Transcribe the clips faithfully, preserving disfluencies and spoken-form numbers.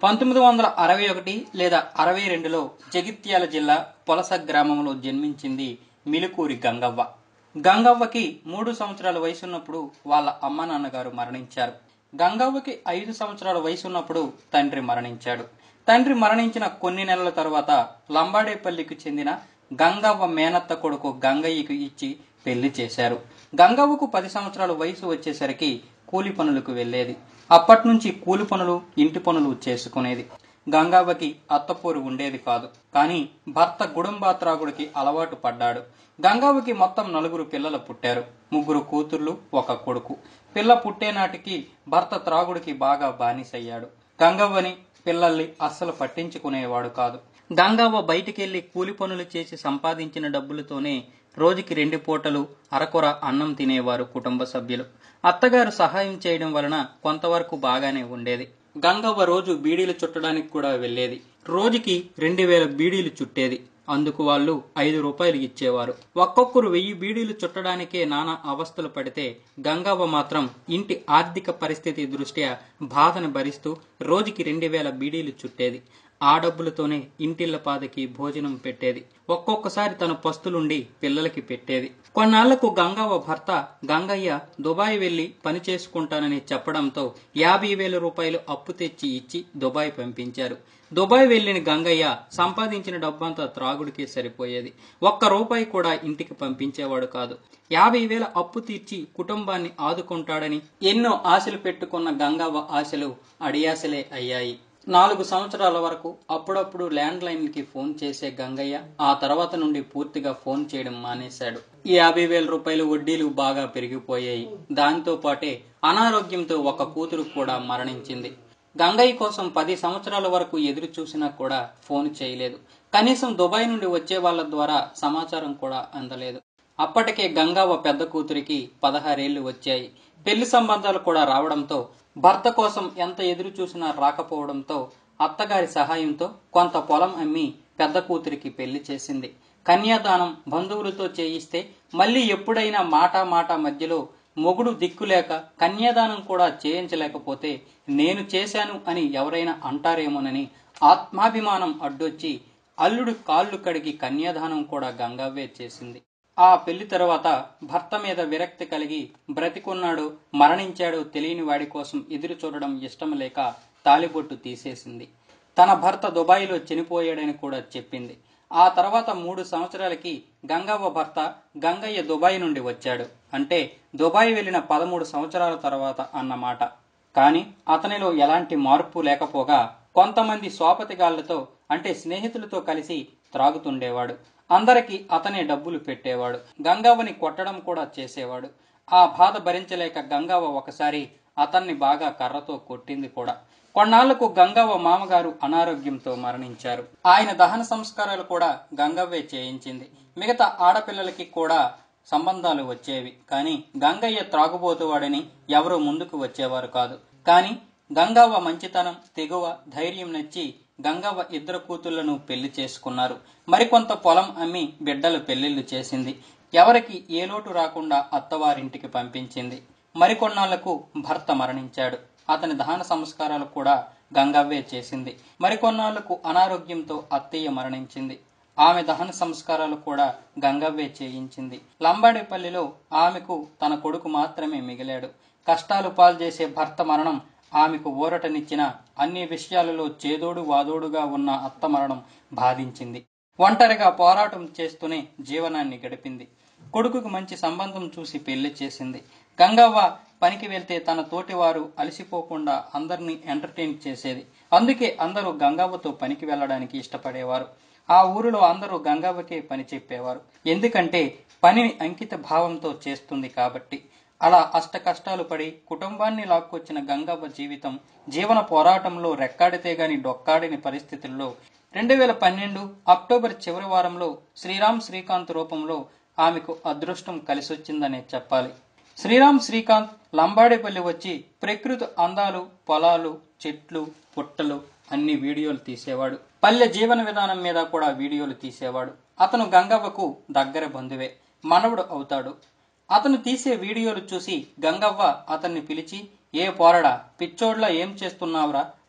పంతొమ్మిది వందల అరవై ఒకటి లేదా అరవై రెండులో జగిత్యాల జిల్లా పొలస గ్రామంలో జన్మించింది మిలుకూరి గంగవ్వ. గంగవ్వకి మూడు సంవత్సరాల వయసున్నప్పుడు వాళ్ళ అమ్మ నాన్నగారు మరణించారు. గంగవ్వకి ఐదు సంవత్సరాల వయసున్నప్పుడు తండ్రి మరణించాడు. తండ్రి మరణించిన కొన్ని నెలల తర్వాత లంబాడేపల్లికి చెందిన గంగవ్వ మేనత్త కొడుకు గంగయ్యకు ఇచ్చి పెళ్లి చేశారు. గంగవ్వకు పది సంవత్సరాల వయసు వచ్చేసరికి కూలి పనులకు వెళ్లేది. అప్పటి నుంచి కూలి పనులు, ఇంటి పనులు చేసుకునేది. గంగవ్వకి అత్తపోరు ఉండేది కాదు. కానీ భర్త గుడంబాత్రాగుడికి అలవాటు పడ్డాడు. గంగవ్వకి మొత్తం నలుగురు పిల్లలు పుట్టారు. ముగ్గురు కూతుర్లు, ఒక కొడుకు. పిల్ల పుట్టేనాటికి భర్త త్రాగుడికి బాగా బానిసయ్యాడు. గంగవ్వని, పిల్లల్ని అస్సలు పట్టించుకునేవాడు కాదు. గంగవ్వ బయటికెళ్లి కూలి పనులు చేసి సంపాదించిన డబ్బులతోనే రోజుకి రెండు పూటలు అరకొర అన్నం తినేవారు కుటుంబ సభ్యులు. అత్తగారు సహాయం చేయడం వలన కొంతవరకు బాగానే ఉండేది. గంగవ్వ రోజు బీడీలు చుట్టడానికి కూడా వెళ్లేది. రోజుకి రెండు వేల బీడీలు చుట్టేది. అందుకు వాళ్ళు ఐదు రూపాయలు ఇచ్చేవారు. ఒక్కొక్కరు వెయ్యి బీడీలు చుట్టడానికే నానా అవస్థలు పడితే గంగవ్వ మాత్రం ఇంటి ఆర్థిక పరిస్థితి దృష్ట్యా బాధను భరిస్తూ రోజుకి రెండు వేల బీడీలు చుట్టేది. ఆ డబ్బులతోనే ఇంటిళ్లపాదకి భోజనం పెట్టేది. ఒక్కొక్కసారి తన పస్తులుండి పిల్లలకి పెట్టేది. కొన్నాళ్లకు గంగవ్వ భర్త గంగయ్య దుబాయ్ వెళ్లి పని చేసుకుంటానని చెప్పడంతో యాభై వేల రూపాయలు అప్పు తెచ్చి ఇచ్చి దుబాయ్ పంపించారు. దుబాయ్ వెళ్లిన గంగయ్య సంపాదించిన డబ్బంతా త్రాగుడికే సరిపోయేది. ఒక్క రూపాయి కూడా ఇంటికి పంపించేవాడు కాదు. యాభై వేల అప్పు తీర్చి కుటుంబాన్ని ఆదుకుంటాడని ఎన్నో ఆశలు పెట్టుకున్న గంగవ్వ ఆశలు అడియాసలే అయ్యాయి. నాలుగు సంవత్సరాల వరకు అప్పుడప్పుడు ల్యాండ్ లైన్ కి ఫోన్ చేసే గంగయ్య ఆ తర్వాత నుండి పూర్తిగా ఫోన్ చేయడం మానేశాడు. ఈ యాభై వేల రూపాయలు వడ్డీలు బాగా పెరిగిపోయాయి. దాంతో పాటే అనారోగ్యంతో ఒక కూతురు కూడా మరణించింది. గంగయ్య కోసం పది సంవత్సరాల వరకు ఎదురు చూసినా కూడా ఫోన్ చేయలేదు. కనీసం దుబాయ్ నుండి వచ్చే వాళ్ల ద్వారా సమాచారం కూడా అందలేదు. అప్పటికే గంగవ్వ పెద్ద కూతురికి పదహారేళ్లు వచ్చాయి. పెళ్లి సంబంధాలు కూడా రావడంతో భర్త కోసం ఎంత ఎదురు చూసినా రాకపోవడంతో అత్తగారి సహాయంతో కొంత పొలం అమ్మి పెద్ద కూతురికి పెళ్లి చేసింది. కన్యాదానం బంధువులతో చేయిస్తే మళ్లీ ఎప్పుడైనా మాటా మాట మధ్యలో మొగుడు దిక్కులేక కన్యాదానం కూడా చేయించలేకపోతే నేను చేశాను అని ఎవరైనా అంటారేమోనని ఆత్మాభిమానం అడ్డొచ్చి అల్లుడు కాళ్లు కడిగి కన్యాదానం కూడా గంగవ్వే చేసింది. ఆ పెళ్లి తరువాత భర్త మీద విరక్తి కలిగి బ్రతికున్నాడు మరణించాడో తెలియని వాడి కోసం ఎదురు చూడడం ఇష్టం లేక తాళిబొట్టు తీసేసింది. తన భర్త దుబాయ్లో చనిపోయాడని కూడా చెప్పింది. ఆ తర్వాత మూడు సంవత్సరాలకి గంగవ్వ భర్త గంగయ్య దుబాయ్ నుండి వచ్చాడు. అంటే దుబాయ్ వెళ్లిన పదమూడు సంవత్సరాల తర్వాత అన్నమాట. కాని అతనిలో ఎలాంటి మార్పు లేకపోగా కొంతమంది స్వాపతిగాళ్లతో అంటే స్నేహితులతో కలిసి త్రాగుతుండేవాడు. అందరికీ అతనే డబ్బులు పెట్టేవాడు. గంగవ్వని కొట్టడం కూడా చేసేవాడు. ఆ బాధ భరించలేక గంగవ్వ ఒకసారి అతన్ని బాగా కర్రతో కొట్టింది కూడా. కొన్నాళ్లకు గంగవ్వ మామగారు అనారోగ్యంతో మరణించారు. ఆయన దహన సంస్కారాలు కూడా గంగవ్వే చేయించింది. మిగతా ఆడపిల్లలకి కూడా సంబంధాలు వచ్చేవి. కానీ గంగయ్య త్రాగుబోతువాడని ఎవరూ ముందుకు వచ్చేవారు కాదు. కానీ గంగవ్వ మంచితనం, తెగువ, ధైర్యం నచ్చి గంగవ్వ ఇద్దరు కూతుళ్లను పెళ్లి చేసుకున్నారు. మరికొంత పొలం అమ్మి బిడ్డలు పెళ్లిళ్లు చేసింది. ఎవరికి ఏ లోటు రాకుండా అత్తవారింటికి పంపించింది. మరికొన్నాళ్లకు భర్త మరణించాడు. అతని దహన సంస్కారాలు కూడా గంగవ్వే చేసింది. మరికొన్నాళ్లకు అనారోగ్యంతో అత్తయ్య మరణించింది. ఆమె దహన సంస్కారాలు కూడా గంగవ్వే చేయించింది. లంబాడేపల్లిలో ఆమెకు తన కొడుకు మాత్రమే మిగిలాడు. కష్టాలు పాల్చేసే భర్త మరణం ఆమెకు ఊరటనిచ్చిన అన్ని విషయాలలో చేదోడు వాదోడుగా ఉన్న అత్త మరణం బాధించింది. ఒంటరిగా పోరాటం చేస్తూనే జీవనాన్ని గడిపింది. కొడుకుకు మంచి సంబంధం చూసి పెళ్లి చేసింది. గంగవ్వ పనికి వెళ్తే తన తోటివారు అలసిపోకుండా అందరినీ ఎంటర్టైన్ చేసేది. అందుకే అందరూ గంగవ్వతో పనికి వెళ్లడానికి ఇష్టపడేవారు. ఆ ఊరిలో అందరూ గంగవ్వకే పని చెప్పేవారు. ఎందుకంటే పనిని అంకిత భావంతో చేస్తుంది కాబట్టి. అలా అష్ట కష్టాలు పడి కుటుంబాన్ని లాక్కొచ్చిన గంగవ్వ జీవితం జీవన పోరాటంలో రెక్కాడితే గాని డొక్కాడిని పరిస్థితుల్లో రెండు వేల పన్నెండు అక్టోబర్ చివరి వారంలో శ్రీరామ్ శ్రీకాంత్ రూపంలో ఆమెకు అదృష్టం కలిసొచ్చిందనే చెప్పాలి. శ్రీరామ్ శ్రీకాంత్ లంబాడేపల్లి వచ్చి ప్రకృతి అందాలు, పొలాలు, చెట్లు, పుట్టలు అన్ని వీడియోలు తీసేవాడు. పల్లె జీవన విధానం మీద కూడా వీడియోలు తీసేవాడు. అతను గంగవ్వకు దగ్గర బంధువే, మనవడు అవుతాడు. అతను తీసే వీడియోలు చూసి గంగవ్వ అతన్ని పిలిచి, ఏ పోరడా పిచ్చోడ్లా ఏం చేస్తున్నావురా,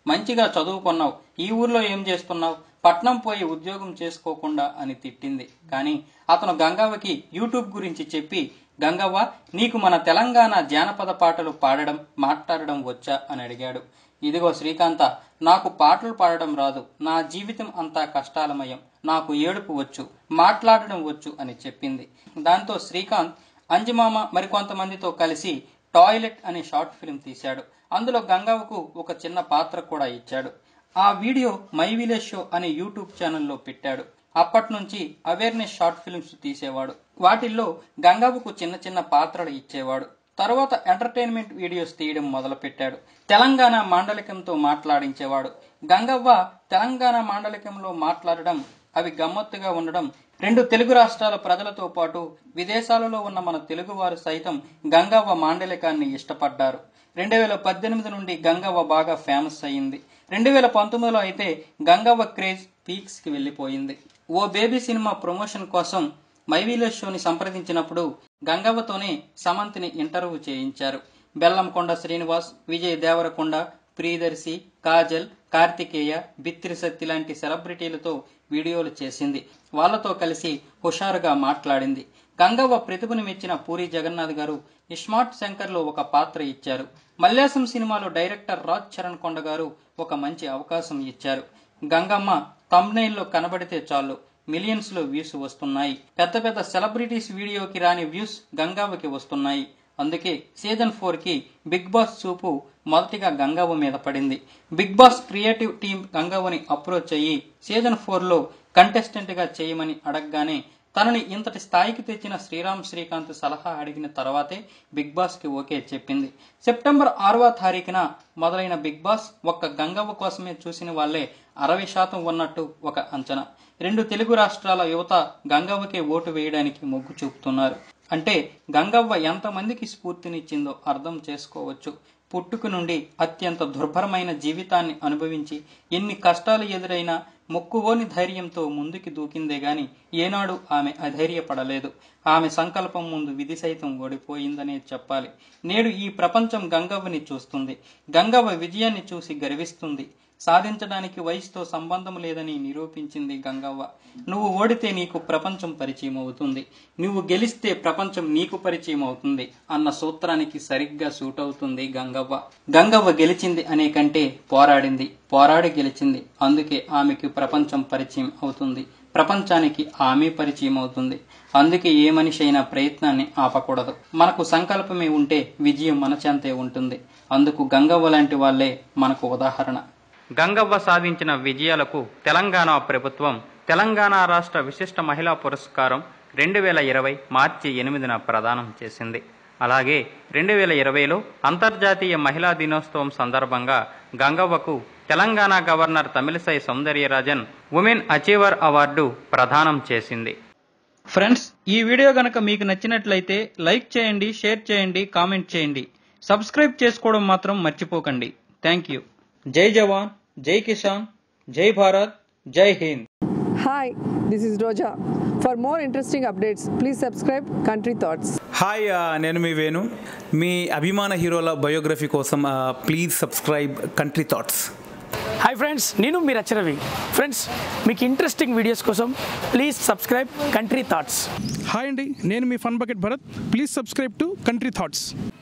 మంచిగా చదువుకున్నావు, ఈ ఊర్లో ఏం చేస్తున్నావు, పట్నం పోయి ఉద్యోగం చేసుకోకుండా అని తిట్టింది. కానీ అతను గంగవ్వకి యూట్యూబ్ గురించి చెప్పి, గంగవ్వ నీకు మన తెలంగాణ జానపద పాటలు పాడడం మాట్లాడడం వచ్చా అని అడిగాడు. ఇదిగో శ్రీకాంత, నాకు పాటలు పాడడం రాదు, నా జీవితం అంతా కష్టాలమయం, నాకు ఏడుపు వచ్చు, మాట్లాడడం వచ్చు అని చెప్పింది. దాంతో శ్రీకాంత్ అంజమామ మరికొంతమందితో కలిసి టాయిలెట్ అనే షార్ట్ ఫిల్మ్ తీశాడు. అందులో గంగవ్వకు ఒక చిన్న పాత్ర కూడా ఇచ్చాడు. ఆ వీడియో మై విలేజ్ షో అనే యూట్యూబ్ ఛానల్లో పెట్టాడు. అప్పటి నుంచి అవేర్నెస్ షార్ట్ ఫిల్మ్స్ తీసేవాడు. వాటిల్లో గంగవ్వకు చిన్న చిన్న పాత్రలు ఇచ్చేవాడు. తర్వాత ఎంటర్టైన్మెంట్ వీడియోస్ తీయడం మొదలు పెట్టాడు. తెలంగాణ మాండలికంతో మాట్లాడించేవాడు. గంగవ్వ తెలంగాణ మాండలికంలో మాట్లాడడం, అవి గమ్మత్తుగా ఉండడం, రెండు తెలుగు రాష్ట్రాల ప్రజలతో పాటు విదేశాలలో ఉన్న మన తెలుగువారు సైతం గంగవ్వ మాండలికాన్ని ఇష్టపడ్డారు. రెండు వేల పద్దెనిమిది నుండి గంగవ్వ బాగా ఫేమస్ అయ్యింది. రెండు వేల పంతొమ్మిదిలో అయితే గంగవ్వ క్రేజ్ పీక్స్ కి వెళ్లిపోయింది. ఓ బేబీ సినిమా ప్రమోషన్ కోసం మై విలేజ్ షోని సంప్రదించినప్పుడు గంగవ్వతోనే సమంతిని ఇంటర్వ్యూ చేయించారు. బెల్లంకొండ శ్రీనివాస్, విజయ్ దేవరకొండ, ప్రియదర్శి, కాజల్, కార్తికేయ, బిత్తిరి సత్తి లాంటి సెలబ్రిటీలతో వీడియోలు చేసింది. వాళ్లతో కలిసి హుషారుగా మాట్లాడింది. గంగవ్వ ప్రతిభను మెచ్చిన పూరి జగన్నాథ్ గారు ఇస్మార్ట్ శంకర్ లో ఒక పాత్ర ఇచ్చారు. మల్యాసం సినిమాలో డైరెక్టర్ రాజ్ చరణ్ కొండ గారు ఒక మంచి అవకాశం ఇచ్చారు. గంగమ్మ థంబ్నెయిల్లో కనబడితే చాలు మిలియన్స్ లో వ్యూస్ వస్తున్నాయి. పెద్ద పెద్ద సెలబ్రిటీస్ వీడియోకి రాని వ్యూస్ గంగవ్వకి వస్తున్నాయి. అందుకే సీజన్ ఫోర్ కి బిగ్ బాస్ చూపు మొదటిగా గంగవ్వ మీద పడింది. బిగ్ బాస్ క్రియేటివ్ టీం గంగవ్వని అప్రోచ్ అయ్యి సీజన్ ఫోర్ లో కంటెస్టెంట్ గా చేయమని అడగగానే తనని ఇంతటి స్థాయికి తెచ్చిన శ్రీరామ్ శ్రీకాంత్ సలహా అడిగిన తర్వాతే బిగ్ బాస్ కి ఓకే చెప్పింది. సెప్టెంబర్ ఆరవ తారీఖున మొదలైన బిగ్ బాస్ ఒక్క గంగవ్వ కోసమే చూసిన వాళ్లే అరవై శాతం ఉన్నట్టు ఒక అంచనా. రెండు తెలుగు రాష్ట్రాల యువత గంగవ్వకే ఓటు వేయడానికి మొగ్గు చూపుతున్నారు. అంటే గంగవ్వ ఎంతమందికి స్ఫూర్తినిచ్చిందో అర్థం చేసుకోవచ్చు. పుట్టుక నుండి అత్యంత దుర్భరమైన జీవితాన్ని అనుభవించి ఎన్ని కష్టాలు ఎదురైనా మొక్కువోని ధైర్యంతో ముందుకి దూకిందే గాని ఏనాడు ఆమె అధైర్యపడలేదు. ఆమె సంకల్పం ముందు విధి సైతం ఓడిపోయిందనే చెప్పాలి. నేడు ఈ ప్రపంచం గంగవ్వని చూస్తుంది. గంగవ్వ విజయాన్ని చూసి గర్విస్తుంది. సాధించడానికి వయసుతో సంబంధం లేదని నిరూపించింది గంగవ్వ. నువ్వు ఓడితే నీకు ప్రపంచం పరిచయం అవుతుంది, నువ్వు గెలిస్తే ప్రపంచం నీకు పరిచయం అవుతుంది అన్న సూత్రానికి సరిగ్గా సూట్ అవుతుంది గంగవ్వ. గంగవ్వ గెలిచింది అనే కంటే పోరాడింది, పోరాడి గెలిచింది. అందుకే ఆమెకు ప్రపంచం పరిచయం అవుతుంది, ప్రపంచానికి ఆమె పరిచయం అవుతుంది. అందుకే ఏ మనిషి అయినా ప్రయత్నాన్ని ఆపకూడదు. మనకు సంకల్పమే ఉంటే విజయం మన చెంతే ఉంటుంది. అందుకు గంగవ్వ లాంటి వాళ్లే మనకు ఉదాహరణ. గంగవ్వ సాధించిన విజయాలకు తెలంగాణ ప్రభుత్వం తెలంగాణ రాష్ట్ర విశిష్ట మహిళా పురస్కారం రెండు వేల ఇరవై మార్చి ఎనిమిదిన ప్రదానం చేసింది. అలాగే రెండు వేల ఇరవైలో అంతర్జాతీయ మహిళా దినోత్సవం సందర్భంగా గంగవ్వకు Telangana governor Tamilisai Soundararajan women achiever award ప్రదానం చేసింది. ఫ్రెండ్స్, ఈ వీడియో గనక మీకు నచ్చినట్లయితే లైక్ చేయండి, షేర్ చేయండి, కామెంట్ చేయండి. సబ్స్క్రైబ్ చేసుకోవడం మాత్రం మర్చిపోకండి. Thank you. జై జవాన్, జై కిసాన్, జై భారత్, జై Hind. Hi, this is Roja. For more interesting updates please subscribe country thoughts. Hi, నేను మీ వేణు. మీ అభిమాన హీరోల బయోగ్రఫీ కోసం please subscribe country thoughts. Hi friends, నేను మీ రచరవి. ఫ్రెండ్స్, మీకు ఇంట్రెస్టింగ్ వీడియోస్ కోసం please subscribe country thoughts. Hi అండి, నేను మీ fun bucket Bharat. Please subscribe to country thoughts.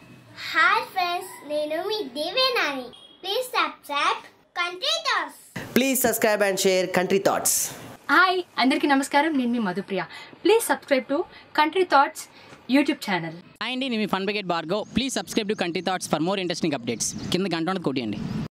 Hi friends, నేను మీ దేవేనాని. Please subscribe country Thoughts. Please subscribe and share Country thoughts. Hi అందరికీ నమస్కారం, నేను మీ Madhupriya. Please subscribe to country Thoughts YouTube channel. Hi అండి, నేను మీ fun Bucket Bhargav. Please subscribe to country Thoughts for more interesting updates. కింద గంట కొట్టియండి.